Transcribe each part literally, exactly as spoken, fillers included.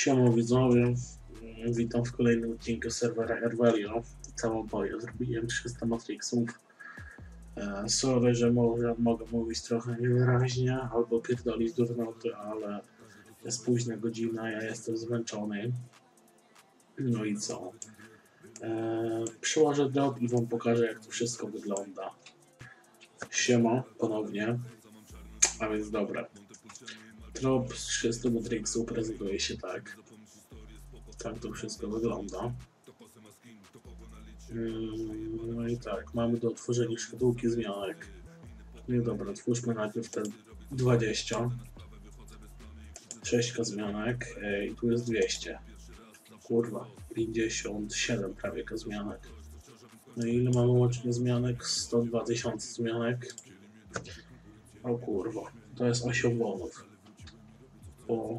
Siema widzowie, witam w kolejnym odcinku serwera Hervelio. Całą boję zrobiłem trzysta matrixów. E, sorry, że może mogę mówić trochę niewyraźnie albo pierdolić durnoty, ale jest późna godzina, ja jestem zmęczony. No i co? E, przyłożę drop i wam pokażę, jak to wszystko wygląda. Siema ponownie, a więc dobra. Drop z trzystu matrixów prezentuje się tak. Tak to wszystko wygląda. No i tak, mamy do otworzenia szkatułki zmianek. No i dobra, otwórzmy najpierw te dwadzieścia. sześć zmianek i tu jest dwieście. Kurwa, pięćdziesiąt siedem prawie zmianek. No i ile mamy łącznie zmianek? sto dwa tysiące zmianek. O kurwa, to jest osiem bonów. Bo,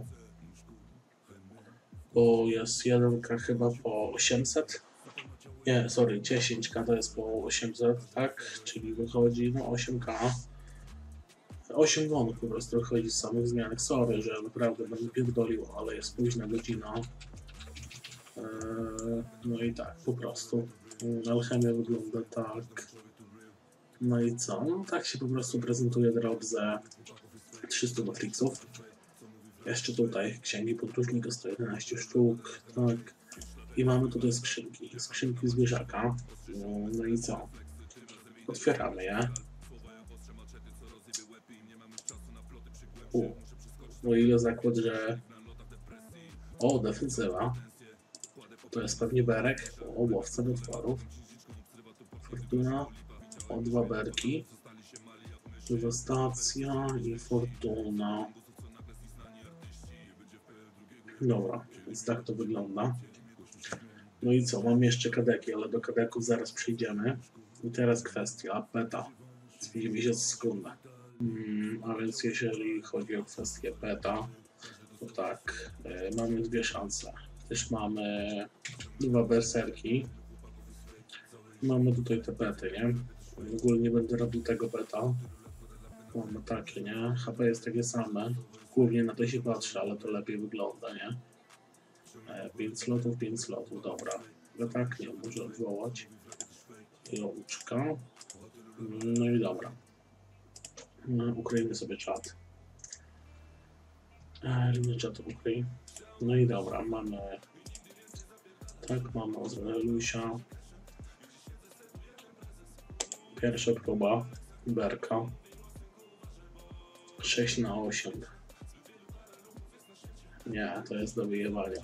bo jest jeden K chyba po osiemset. Nie, sorry, dziesięć K to jest po osiemset, tak? Czyli wychodzi no osiem K. osiem bonów po prostu wychodzi z samych zmianek. Sorry, że naprawdę będę pierdolił, ale jest późna godzina. Eee, no i tak, po prostu. Alchemia wygląda tak. No i co? No tak się po prostu prezentuje drop ze trzysta matrixów. Jeszcze tutaj księgi podróżnika sto jedenaście sztuk, tak. I mamy tutaj skrzynki, skrzynki zwierzaka. No i co? Otwieramy je. U. No ile zakład, że... O, defensywa. To jest pewnie berek. O, łowca potworów. Fortuna. O, dwa berki. Dewastacja i fortuna. Dobra, więc tak to wygląda. No i co, mam jeszcze kadeki, ale do kadeków zaraz przyjdziemy. I teraz kwestia beta. Widzimy się za sekundę. Hmm, a więc jeżeli chodzi o kwestię beta, to tak, y, mamy dwie szanse. Też mamy dwa berserki. Mamy tutaj te bety, nie? W ogóle nie będę robił tego beta. Mamy takie, nie? H P jest takie same. Głównie na to się patrzy, ale to lepiej wygląda, nie? pięć slotów, pięć slotów, dobra. No tak, nie, może odwołać. Jączka. No i dobra. No, ukryjmy sobie czat. Linię czatu ukryj. No i dobra, mamy... Tak, mamy Ozrelusia. Pierwsza próba. Berka. sześć na osiem. Nie, to jest do wyjebania.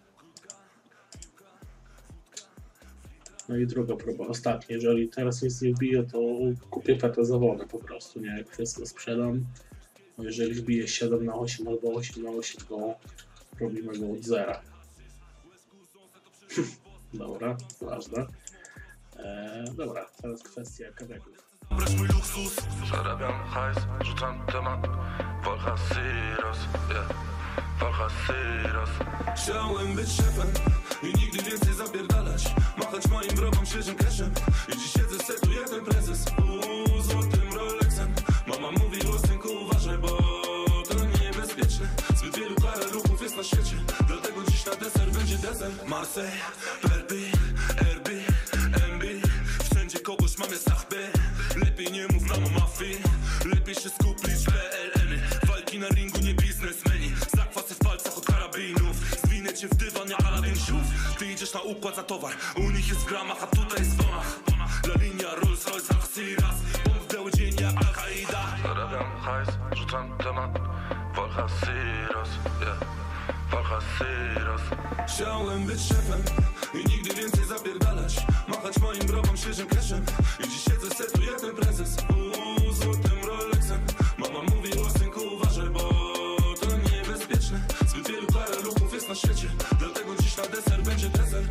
No i druga próba, ostatnia. Jeżeli teraz nic nie wbije, to kupię petę za wodę po prostu, nie? Jak wszystko sprzedam. No jeżeli wbije siedem na osiem albo osiem na osiem, to robimy go od zera. Dobra, ważne. Eee, dobra, teraz kwestia kadeków. Brać mój luksus, zarabiam hajs, rzucam temat. Walcha Syros, yeah. Walcha Syros. Chciałem być szefem i nigdy więcej zapierdalać. Machać moim wrogom świeżym cashem. I dziś siedzę, setuję ten prezes uuu, złotym Rolexem. Mama mówiła, synku, uważaj, bo to niebezpieczne. Zbyt wielu parę ruchów jest na świecie, dlatego dziś na deser będzie deser. Marseille, Perby, R B, M B. Wszędzie kogoś mamy sachbę. Lepiej nie mów nam o mafii. Lepiej się skupić P L N-y. Walki na ringu, nie biznesmeni. Zakwasy w palcach od karabinów. Zwinę cię w dywan, jak Aladdin siów. Ty idziesz na układ za towar. U nich jest w gramach, a tutaj jest w domach. La linia, Rolls Royce, Alciras. Bomb w biały dzień jak Al-Qaida. Zarabiam hajs, rzucam temat. Walcha Syros, yeah. Walcha Syros. Chciałem być szefem i nigdy więcej zapierdalać. Machać moim wrogom świeżym cashem. I dziś siedzę, setuję ten prezes uuu, złotym Rolexem. Mama mówiła, synku, uważaj, bo to niebezpieczne. Zbyt wielu parę ruchów jest na świecie, dlatego dziś na deser będzie deser.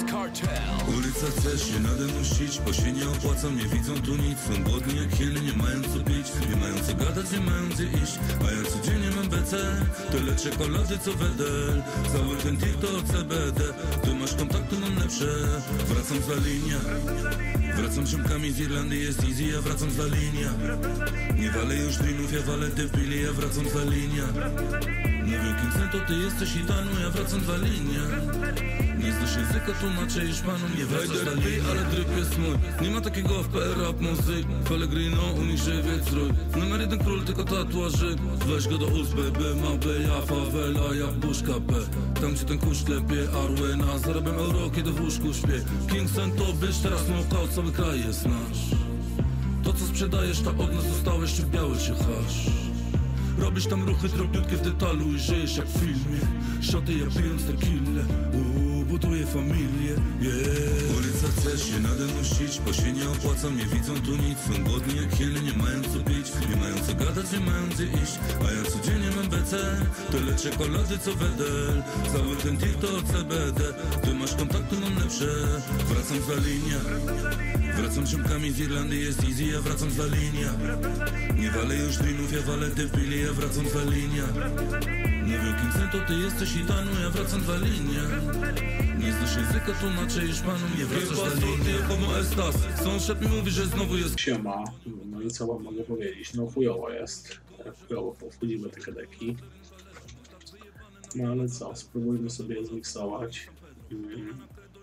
Ulica chce się nade mną ścić, bo się nie opłaca, nie widzą tu nic. Są głodni jak hieny, nie mają co pić, nie mają co gadać, nie mają gdzie iść. A ja codziennie mam B C, tyle czekolady co wedel. Cały ten tir to C B D, ty masz kontakty, mam lepsze. Wracam za linię, wracam ziomkami z Irlandii, jest easy, ja wracam za linię. Nie walę już dreamów, ja walę debili, ja wracam za linię. Mówią Kingston, to ty jesteś Itanu, ja wracam za linię. Nie znasz języka, tłumaczę już panu, nie wejdę lepiej, ale dryp jest mój. Nie ma takiego w P R rap muzyk, Pellegrino, uniżywiec rój. Numer jeden król, tylko tatuaży. Weź go do ust, baby, ma B, ja favela, jak buszka P. Tam gdzie ten kurz klepie, Arwena. Zarabiam euro, kiedy w łóżku śpię. Kingston to bitch, teraz knockout, cały kraj jest nasz. To co sprzedajesz, to od nas zostałeś, czy biały się hasz. Robisz tam ruchy drobniutkie w detalu i żyjesz jak w filmie. Szoty ja pijąc tequilę, uuu, buduję familię, yeah. Ulica chce się nade mną ścić, bo się nie opłaca, nie widzą tu nic. Są głodni jak hieny, nie mają co pić, nie mają co gadać, nie mają gdzie iść. A ja codziennie mam B C, tyle czekolady co wedel. Cały ten tir to C B D, ty masz kontakty, mam lepsze. Wracam za linię, wracam ziomkami z Irlandii, jest easy, ja wracam za linię. Nie walę już dreamów, ja walę debili, ja wracam za linię. Mówią Kingston, to ty jesteś Itanu, ja wracam za linię. Nie znasz języka, tłumaczę już panu, nie wracasz za linię. Como estas? Sąsiad mi mówi, że znowu jest... Siema, no i co wam mogę powiedzieć? No chujowo jest, chujowo powchodzimy te kadeki. No ale co, spróbujmy sobie je zmiksować. Mm.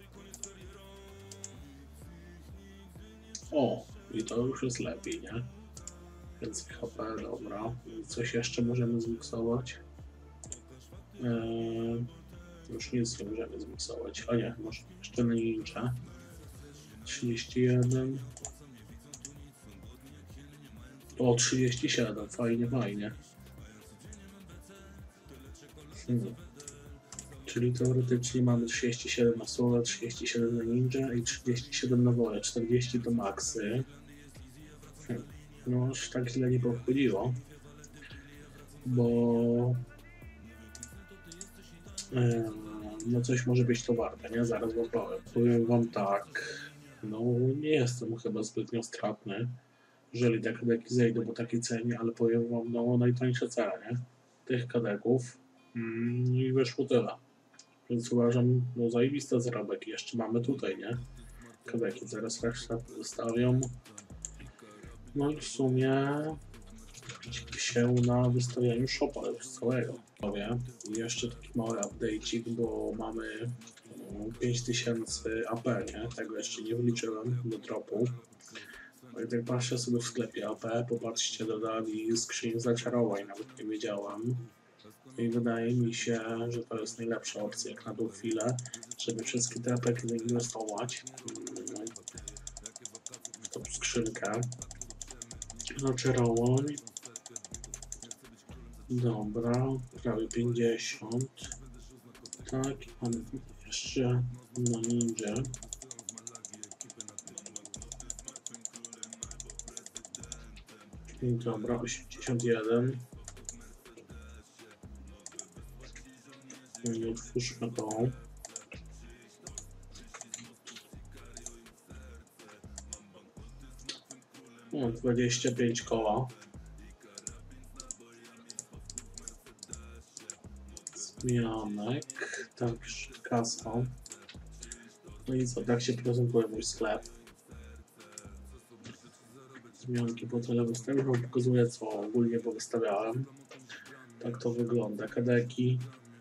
O, i to już jest lepiej, nie? Więc H P, dobra. I coś jeszcze możemy zmiksować? Eee, już nic nie możemy zmiksować. A nie, może jeszcze na ninja. trzydzieści jeden. O, trzydzieści siedem. Fajnie, fajnie. Hmm. Czyli teoretycznie mamy trzydzieści siedem na słowa, trzydzieści siedem na ninja i trzydzieści siedem na woję. czterdzieści to maksy. Hmm. No, aż tak źle nie podchodziło, bo yy, no coś może być to warte, nie? Zaraz wam powiem. Powiem wam tak, no nie jestem chyba zbytnio stratny, jeżeli te kadeki zejdą po takiej cenie, ale powiem wam, no najtańsze ceny tych kadeków mm, i wyszło tyle. Więc uważam, no zajebiste zarobek. Jeszcze mamy tutaj, nie? Kadeki, zaraz resztę zostawiam. No i w sumie się na wystawianiu shopa już całego. I jeszcze taki mały update'ik, bo mamy pięć tysięcy A P, nie? Tego jeszcze nie wliczyłem do dropu. No i tak patrzę sobie w sklepie A P, popatrzcie, dodali skrzynię zaczarowań, nawet nie wiedziałem. I wydaje mi się, że to jest najlepsza opcja jak na tą chwilę, żeby wszystkie te A P zainwestować w tą skrzynkę. Zaczarowań. Dobra, prawie pięćdziesiąt. Tak, mamy jeszcze na ninja. Dobra, osiemdziesiąt jeden. I otwórzmy to. No, dwadzieścia pięć koła. Zmianek. Tak, kasa. No i co, tak się prezentuje mój sklep. Zmianki po tyle wystawiam, wam pokazuję co ogólnie powystawiałem. Tak to wygląda. Kadeki.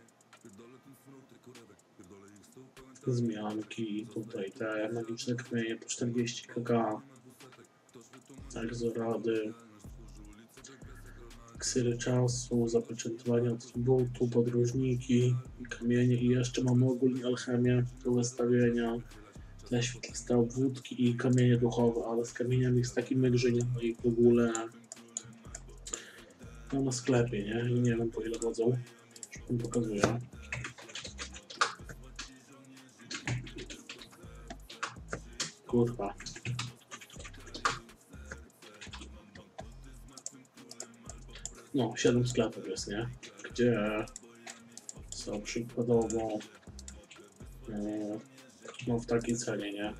Zmianki. Tutaj te magiczne kamienie po czterdzieści kg. Egzorady. Ksyry czasu, zapieczętowanie atrybutu, podróżniki, kamienie i jeszcze mamy ogólnie alchemię do wystawienia, dla świetliste obwódki i kamienie duchowe, ale z kamieniami jest taki myk, że nie ma ich w ogóle no, na sklepie, nie? I nie wiem po ile wodzą, już wam pokazuję. Kurwa. No, siedem sklepów jest, nie? Gdzie są przykładowo e, No w takiej cenie, nie?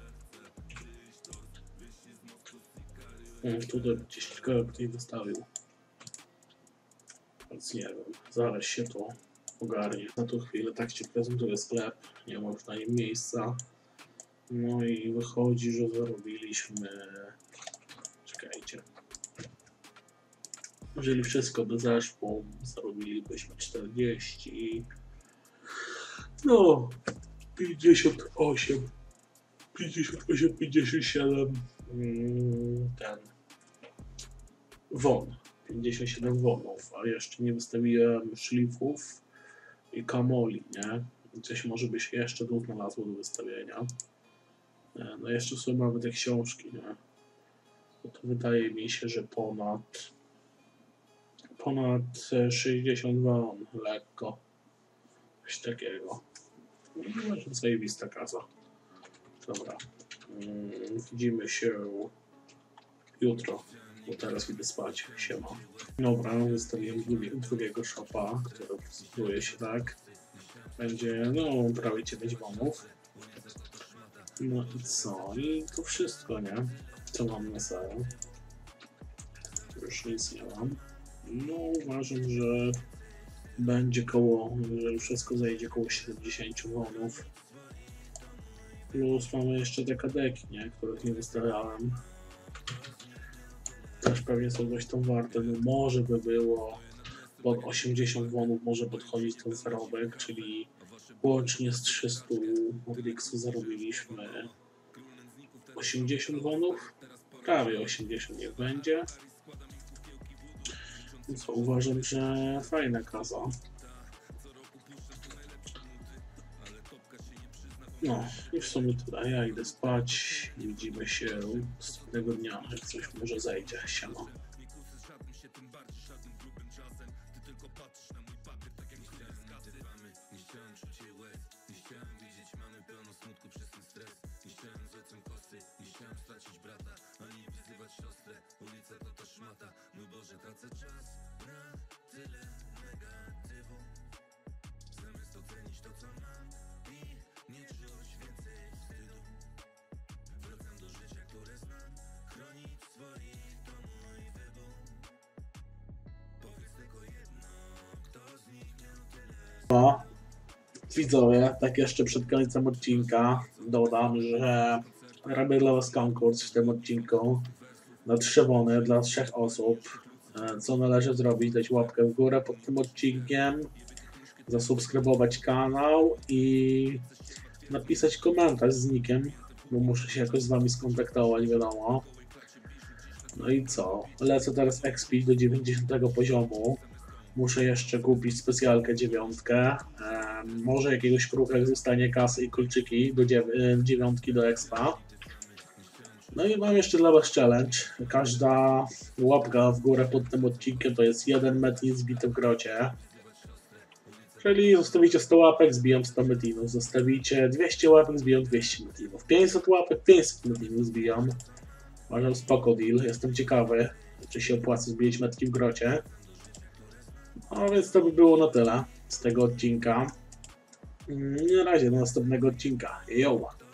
Hmm, tutaj gdzieś kilka ktoś wystawił. Więc nie wiem, zaraz się to ogarnie. Na tą chwilę tak Ci prezentuję sklep, nie ma już na nim miejsca. No i wychodzi, że zarobiliśmy... Czekajcie. Jeżeli wszystko by zeszło, zarobilibyśmy czterdzieści... No... pięćdziesiąt osiem... pięćdziesiąt osiem, pięćdziesiąt siedem... Ten... won. pięćdziesiąt siedem wonów, a jeszcze nie wystawiłem szlifów i kamoli, nie? Coś może by się jeszcze tu znalazło do wystawienia. No jeszcze sobie mamy te książki, nie? No to wydaje mi się, że ponad ponad sześćdziesiąt won, lekko. Coś takiego. No, zajebista kasa. Dobra. Widzimy się jutro. Bo teraz idę spać, siema. Dobra, wystawiłem drugi, drugiego shopa, który prezentuje się tak. Będzie, no, prawie dziewięć bonów. No i co? I to wszystko, nie? Co mam na salę? Już nic nie mam. No, uważam, że będzie koło, że wszystko zajdzie koło siedemdziesiąt bonów. Plus mamy jeszcze te kadeki, nie? Których nie wystawiałem. Też pewnie są dość tą warte, no może by było pod osiemdziesiąt wonów może podchodzić ten zarobek, czyli łącznie z trzystu Mordiksów zarobiliśmy osiemdziesiąt wonów, prawie osiemdziesiąt niech będzie. No co, uważam, że fajna kasa. No i w sumie tyle, ja idę spać, widzimy się następnego dnia, jak coś może zajdzie, siema. O, widzowie, tak jeszcze przed końcem odcinka dodam, że robię dla Was konkurs w tym odcinku na trzy wony dla trzech osób. Co należy zrobić? Dać łapkę w górę pod tym odcinkiem, zasubskrybować kanał i napisać komentarz z nickiem, bo muszę się jakoś z Wami skontaktować, wiadomo. No i co? Lecę teraz expić do dziewięćdziesiątego poziomu. Muszę jeszcze kupić specjalkę dziewiątkę. E, może jakiegoś kruchek zostanie kasy i kolczyki do dziewiątki do expa. No i mam jeszcze dla Was challenge. Każda łapka w górę pod tym odcinkiem to jest jeden metin zbity w grocie. Czyli zostawicie sto łapek, zbijam sto metinów. Zostawicie dwieście łapek, zbijam dwieście metinów. pięćset łapek, pięćset metinów zbijam. Uważam, spoko deal. Jestem ciekawy, czy się opłaca zbijać metki w grocie. No więc to by było na tyle z tego odcinka. Na razie do następnego odcinka. Yo!